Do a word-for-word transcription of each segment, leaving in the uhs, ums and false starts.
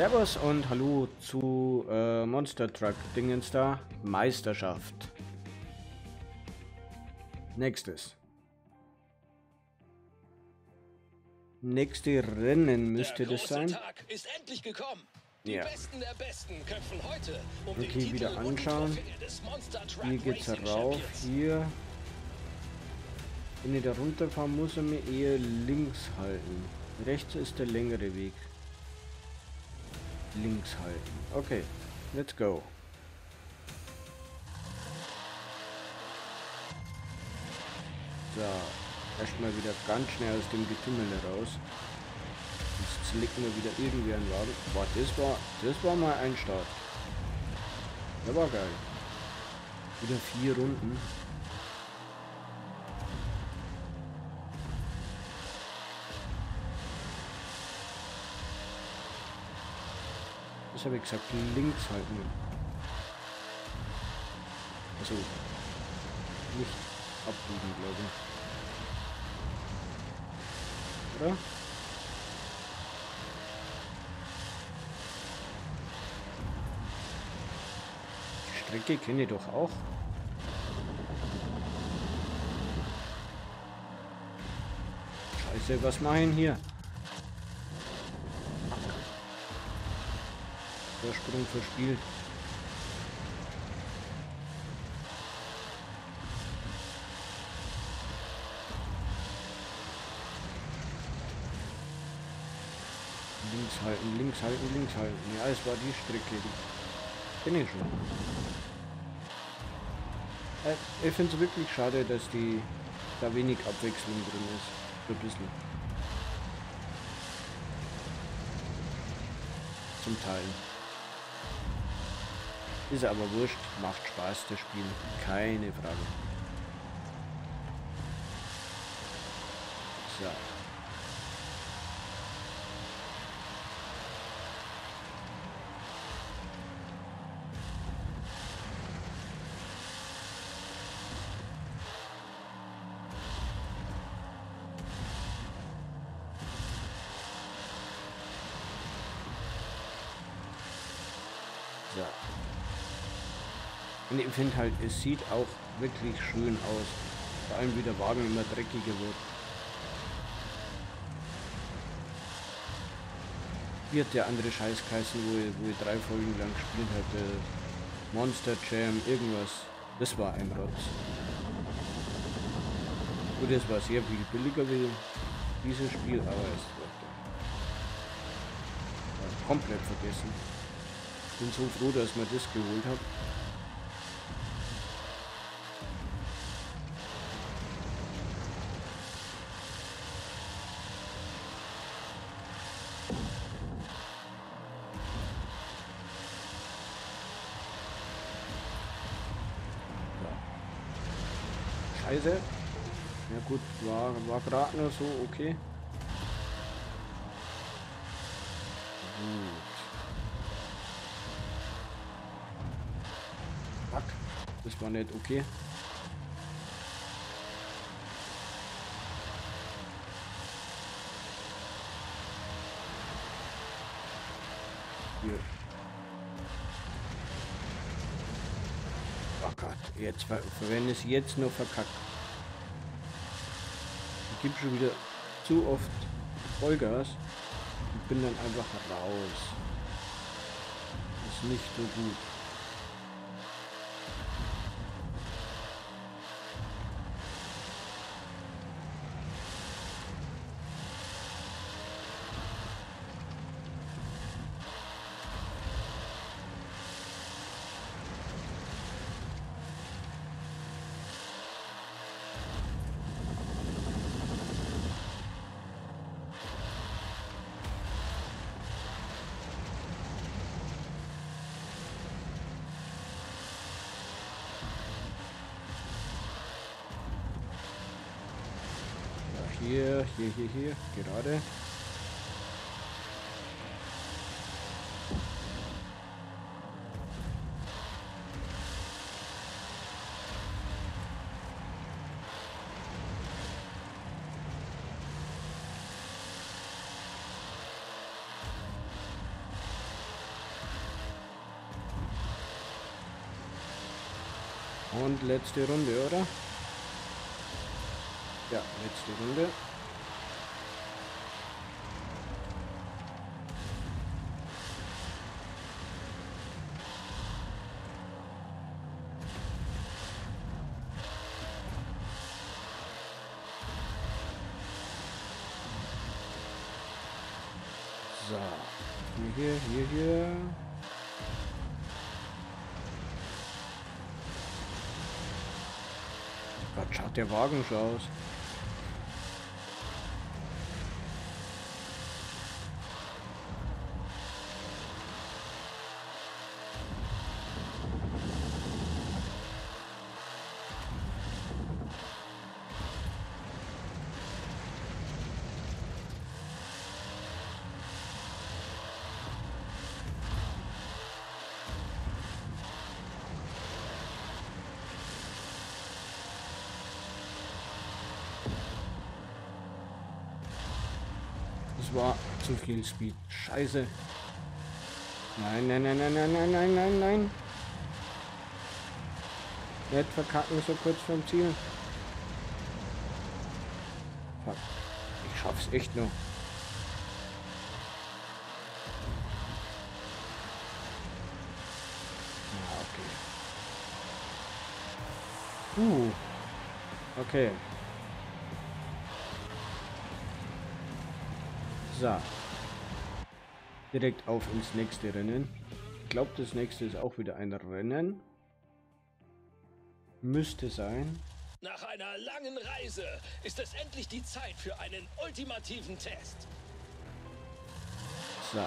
Servus und hallo zu äh, Monster Truck Dingens da. Meisterschaft. Nächstes. Nächste Rennen müsste das sein. Der große Tag ist endlich gekommen. Die Ja. Besten der Besten kämpfen heute um den Okay, Titel wieder und die anschauen. Trophäe des Monster Truck Hier geht's Racing rauf. Champions. Hier. Wenn ich da runterfahre, muss er mir eher links halten. Rechts ist der längere Weg. Links halten. Okay, let's go. So, erstmal wieder ganz schnell aus dem Getümmel raus. Jetzt liegt mir wieder irgendwie ein Wagen. Boah, das war, das war mal ein Start. Der war geil. Wieder vier Runden. Das habe ich gesagt, links halten. Also nicht abbiegen, glaube ich. Oder? Die Strecke kenne ich doch auch. Scheiße, was mache ich denn hier? Vorsprung verspielt. Links halten, links halten, links halten. Ja, es war die Strecke. Die kenne ich schon. Äh, ich finde es wirklich schade, dass die da wenig Abwechslung drin ist. So ein bisschen. Zum Teil. Ist aber wurscht, macht Spaß das Spiel, keine Frage. So. So. Und ich finde halt, es sieht auch wirklich schön aus. Vor allem wie der Wagen immer dreckiger wird. Wie hat der andere Scheiß geheißen, wo ich, wo ich drei Folgen lang gespielt hatte? Monster Jam, irgendwas. Das war ein Rotz. Gut, es war sehr viel billiger wie dieses Spiel, aber es wird komplett vergessen. Bin so froh, dass man das geholt hat. Scheiße. Ja gut, war, war gerade nur so, okay. Gut. Fuck. Das war nicht okay. Hier. Oh Gott, jetzt ver verwende es jetzt nur verkackt. Ich gebe schon wieder zu oft Vollgas und bin dann einfach raus. Ist nicht so gut. Hier, hier, hier, hier, gerade. Und letzte Runde, oder? Ja, letzte Runde. So, hier, hier, hier, hier. Gott, schaut der Wagen schon aus. Das war zu viel Speed. Scheiße. Nein, nein, nein, nein, nein, nein, nein, nein, nein. Nicht verkacken so kurz vom Ziel. Fuck. Ich schaff's echt noch. Ja, okay. Uh. Okay. So. Direkt auf ins nächste Rennen. Ich glaube, das nächste ist auch wieder ein Rennen. Müsste sein. Nach einer langen Reise ist es endlich die Zeit für einen ultimativen Test. So.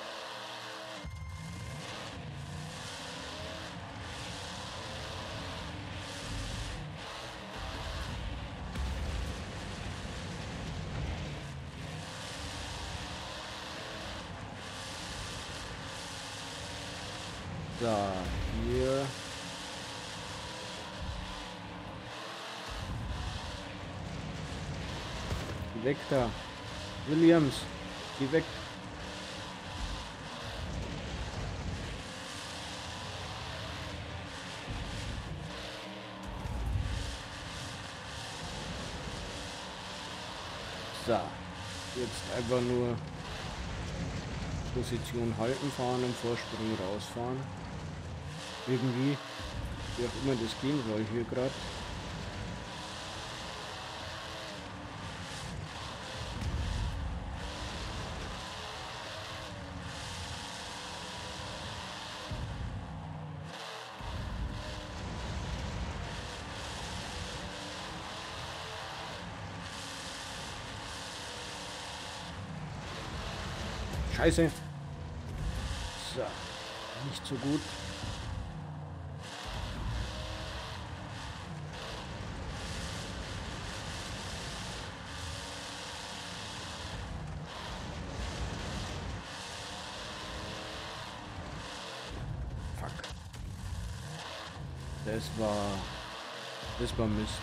So, hier. Geh weg da. Williams, geh weg. So, jetzt einfach nur Position halten, fahren und Vorsprung rausfahren. Irgendwie, wie auch immer das gehen soll hier gerade. Scheiße. So, nicht so gut. Fuck. Das war... Das war Mist.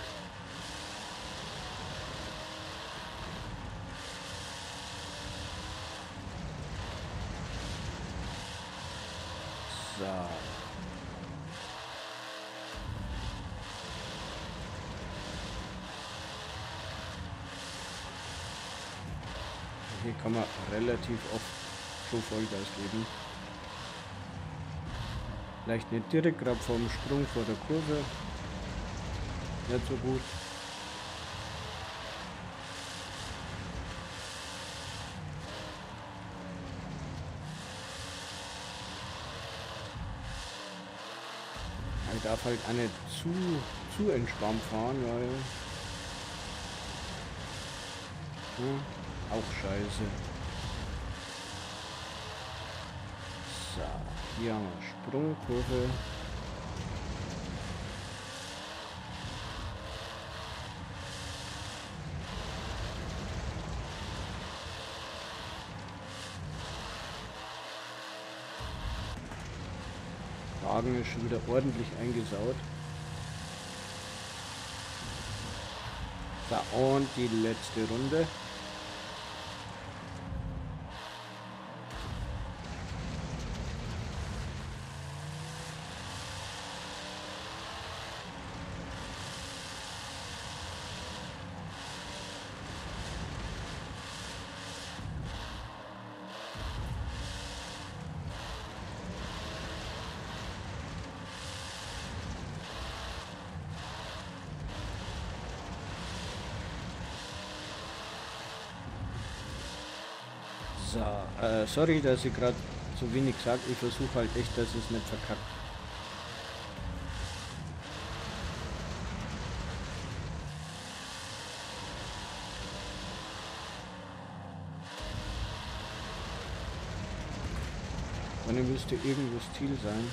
So. Hier kann man relativ oft schon Vollgas geben. Vielleicht nicht direkt gerade vom Sprung vor der Kurve. Nicht so gut. Ich darf halt auch nicht zu, zu entspannt fahren, weil... Hm, auch scheiße. So, hier haben wir Sprungkurve. Wagen ist schon wieder ordentlich eingesaut. So, und die letzte Runde. So, äh, sorry, dass ich gerade so wenig sage. Ich versuche halt echt, dass es nicht verkackt. Dann müsste irgendwo das Ziel sein.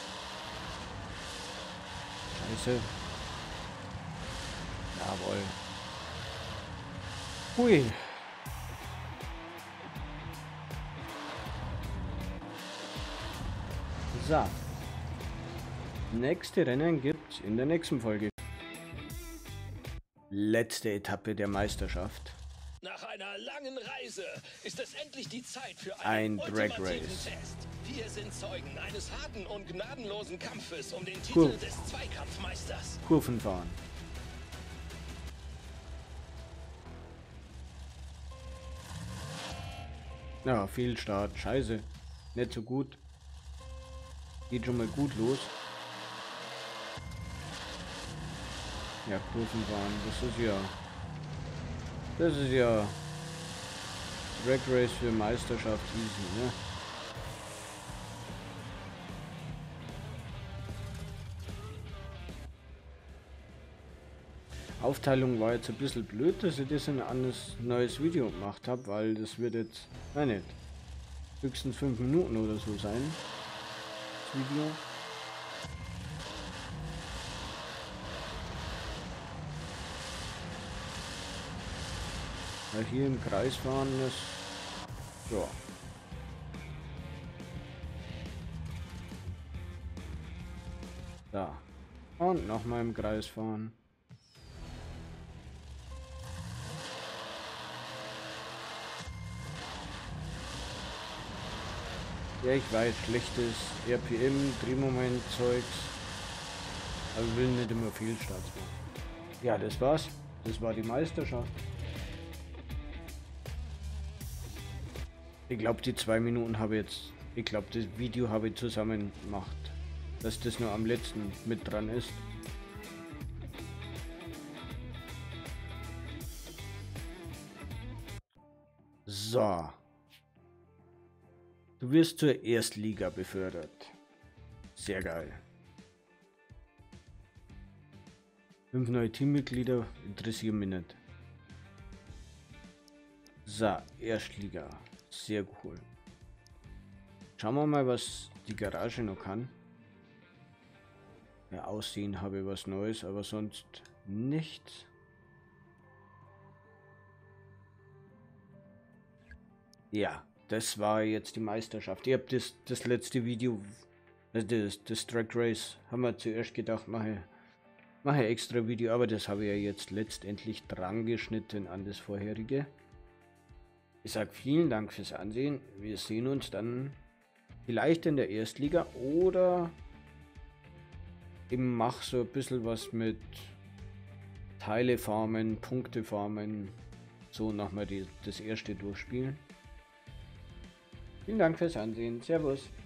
Scheiße. Jawohl. Hui. So. Nächste Rennen gibt's in der nächsten Folge. Letzte Etappe der Meisterschaft. Nach einer langen Reise ist es endlich die Zeit für Ein einen Drag ultimativen Race. Test. Wir sind Zeugen eines harten und gnadenlosen Kampfes um den Titel Kur des Zweikampfmeisters. Kurven fahren. Ja, Fehlstart. Scheiße. Nicht so gut. Geht schon mal gut los. Ja, Kurven fahren. Das ist ja... Das ist ja... Drag Race für Meisterschaft easy, ne? Aufteilung war jetzt ein bisschen blöd, dass ich das in ein anderes neues Video gemacht habe, weil das wird jetzt, nein nicht, höchstens fünf Minuten oder so sein, das Video. Weil hier im Kreis fahren ist, ja. Da. Und nochmal im Kreis fahren. Ja, ich weiß, schlechtes R P M, Drehmoment-Zeugs. Aber ich will nicht immer Fehlstarts machen. Ja, das war's. Das war die Meisterschaft. Ich glaube, die zwei Minuten habe ich jetzt... Ich glaube, das Video habe ich zusammen gemacht. Dass das nur am letzten mit dran ist. So. Du wirst zur Erstliga befördert. Sehr geil. Fünf neue Teammitglieder interessieren mich nicht. So, Erstliga. Sehr cool. Schauen wir mal, was die Garage noch kann. Ja, Aussehen habe ich was Neues, aber sonst nichts. Ja. Das war jetzt die Meisterschaft. Ihr habt das, das letzte Video, das, das Drag Race, haben wir zuerst gedacht, mache, mache extra Video, aber das habe ich ja jetzt letztendlich dran geschnitten an das vorherige. Ich sage vielen Dank fürs Ansehen. Wir sehen uns dann vielleicht in der Erstliga oder ich mache so ein bisschen was mit Teile farmen, Punkte farmen, so nochmal die, das erste durchspielen. Vielen Dank fürs Ansehen. Servus.